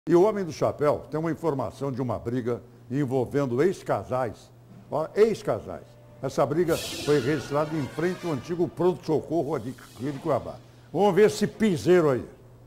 E o Homem do Chapéu tem uma informação de uma briga envolvendo ex-casais. Ex-casais. Essa briga foi registrada em frente ao antigo pronto-socorro aqui de Cuiabá. Vamos ver esse piseiro aí.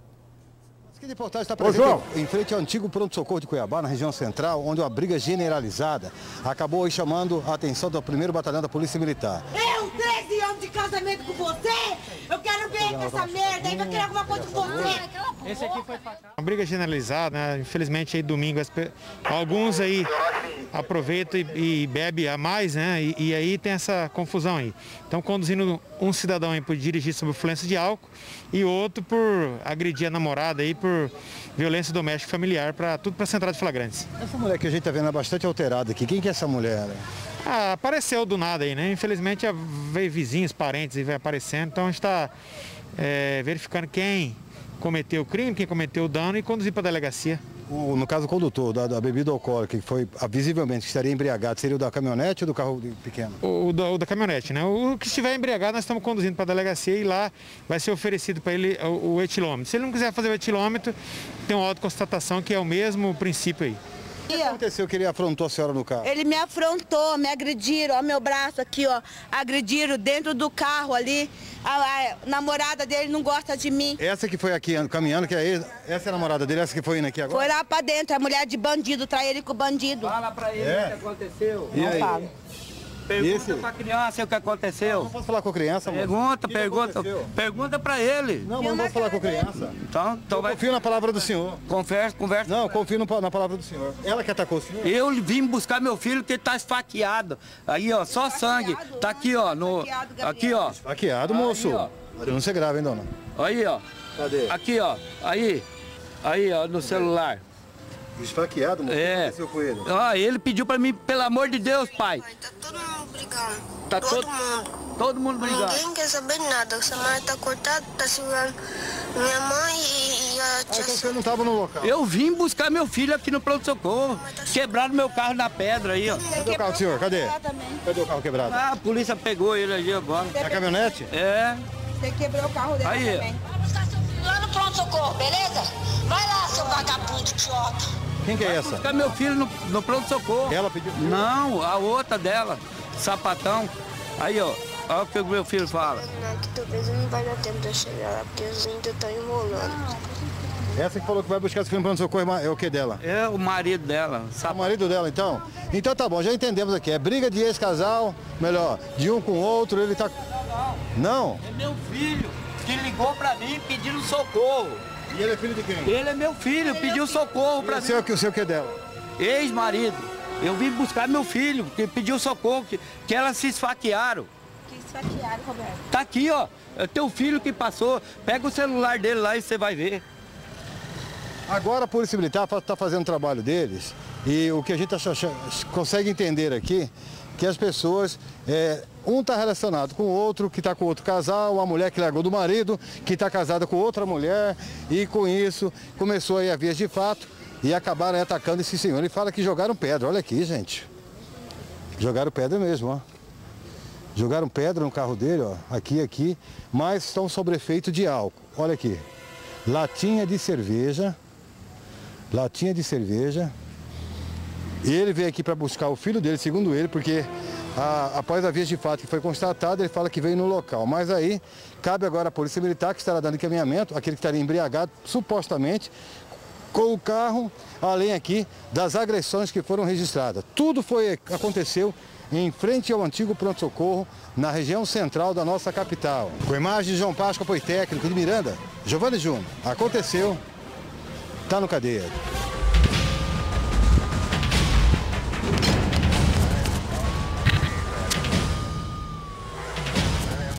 A reportagem está presente em frente ao antigo pronto-socorro de Cuiabá, na região central, onde uma briga generalizada acabou aí chamando a atenção do 1º Batalhão da Polícia Militar. Eu, 13 anos de casamento com você, eu quero ver com essa merda aí, vai querer alguma coisa com você. Esse aqui foi uma briga generalizada, né? Infelizmente aí domingo alguns aí aproveitam e bebem a mais, né? E aí tem essa confusão aí. Então conduzindo um cidadão aí por dirigir sob influência de álcool e outro por agredir a namorada aí por violência doméstica e familiar, tudo para central de flagrantes. Essa mulher que a gente está vendo é bastante alterada aqui, quem que é essa mulher? Apareceu do nada aí, né? Infelizmente veio vizinhos, parentes e vai aparecendo, então a gente está verificando quem cometeu o crime, quem cometeu o dano e conduzir para a delegacia. No caso, o condutor da bebida alcoólica, que foi visivelmente que estaria embriagado, seria o da caminhonete ou do carro pequeno? O da caminhonete, né? O que estiver embriagado, nós estamos conduzindo para a delegacia e lá vai ser oferecido para ele o etilômetro. Se ele não quiser fazer o etilômetro, tem uma autoconstatação que é o mesmo princípio aí. O que aconteceu que ele afrontou a senhora no carro? Ele me afrontou, me agrediram, ó, meu braço aqui, ó, agrediram dentro do carro ali. A namorada dele não gosta de mim. Essa que foi aqui caminhando, essa é a namorada dele, essa que foi indo aqui agora? Foi lá pra dentro, a mulher de bandido, trai ele com o bandido. Fala pra ele o que aconteceu. E aí? Fala. Pergunta pra criança o que aconteceu. Não posso falar com a criança, amor? Pergunta pra ele. Não, mas não posso falar com a criança. Então vai. Confio na palavra do senhor. Conversa. Não, confio na palavra do senhor. Ela que atacou o senhor? Eu vim buscar meu filho que tá esfaqueado. Aí, ó, só sangue. Tá aqui, ó. Aqui, ó. Esfaqueado, moço. Denúncia grave, hein, dona? Aí, ó. Cadê? Aqui, ó. Aí, ó, no celular. Esfaqueado, moço? É. O que aconteceu com ele? Ele pediu pra mim, pelo amor de Deus, pai. Tá todo mundo brigando. Tá todo mundo. Todo mundo brigando. Ninguém quer saber de nada. O Samara tá cortado, tá segurando minha mãe e a tia. Então você não estava no local? Eu vim buscar meu filho aqui no pronto-socorro. Quebraram meu carro na pedra aí, ó. Cadê o carro do senhor? Cadê? Cadê o carro quebrado? A polícia pegou ele ali agora. É a caminhonete? É. Você quebrou o carro dele aí também. Vai buscar seu filho lá no pronto-socorro, beleza? Vai lá, seu vagabundo idiota. Quem que é essa? Buscar meu filho no pronto-socorro. Ela pediu? Não, a outra dela, sapatão. Aí, ó, olha o que o meu filho fala. Que talvez não vai dar tempo de eu chegar lá, porque eles ainda estão enrolando. Essa que falou que vai buscar esse filho no pronto-socorro é o que dela? É o marido dela. O marido dela, então? Então tá bom, já entendemos aqui. É briga de ex-casal, melhor, de um com o outro, ele tá... Não? É meu filho que ligou pra mim pedindo socorro. E ele é filho de quem? Ele é meu filho, pediu socorro pra mim. O seu que é dela? Ex-marido. Eu vim buscar meu filho, que pediu socorro, que elas se esfaquearam. Que esfaquearam, Roberto? Tá aqui, ó. É teu filho que passou. Pega o celular dele lá e você vai ver. Agora a Polícia Militar está fazendo o trabalho deles e o que a gente consegue entender aqui, que as pessoas, um está relacionado com o outro, que está com outro casal, a mulher que largou do marido, que está casada com outra mulher, e com isso começou aí a vias de fato e acabaram atacando esse senhor. Ele fala que jogaram pedra, olha aqui, gente. Jogaram pedra mesmo, ó. Jogaram pedra no carro dele, ó, aqui, mas estão sob efeito de álcool. Olha aqui, latinha de cerveja. E ele veio aqui para buscar o filho dele, segundo ele, porque após a via de fato que foi constatada, ele fala que veio no local. Mas aí, cabe agora a Polícia Militar, que estará dando encaminhamento, aquele que estaria embriagado, supostamente, com o carro, além aqui das agressões que foram registradas. Tudo aconteceu em frente ao antigo pronto-socorro, na região central da nossa capital. Com imagens de João Páscoa, apoio técnico de Miranda, Giovanni Júnior. Aconteceu, tá no cadeia.